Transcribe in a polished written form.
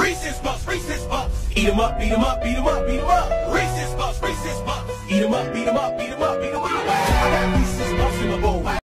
Reeses Puffs, Reeses Puffs. Eat 'em up, beat 'em up, beat 'em up, beat 'em up. Reeses Puffs, Reeses Puffs. Eat 'em up, beat 'em up, beat 'em up.